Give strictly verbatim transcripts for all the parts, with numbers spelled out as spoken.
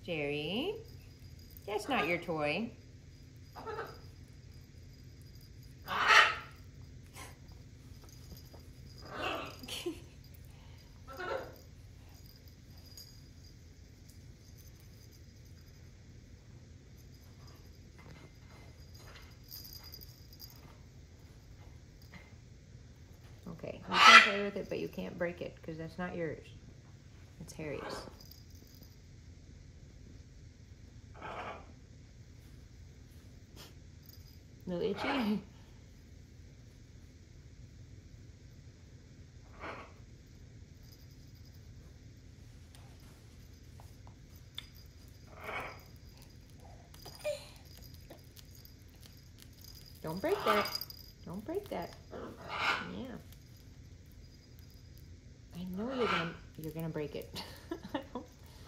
Jerry. That's not your toy. Okay, you can play with it, but you can't break it because that's not yours. It's Harry's. No itchy? Don't break that. Don't break that. Yeah. I know you're gonna you're gonna break it. No.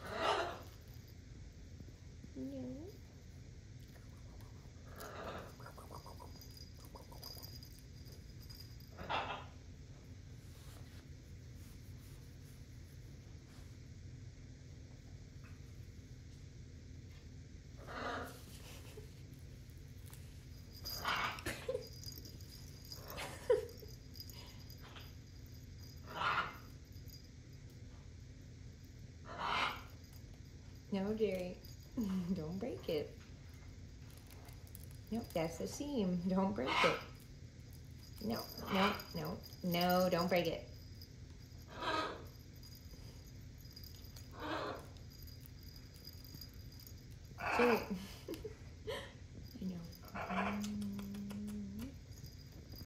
No, Jerry. Don't break it. Nope, that's the seam. Don't break it. No, no, no, no, don't break it. Jerry.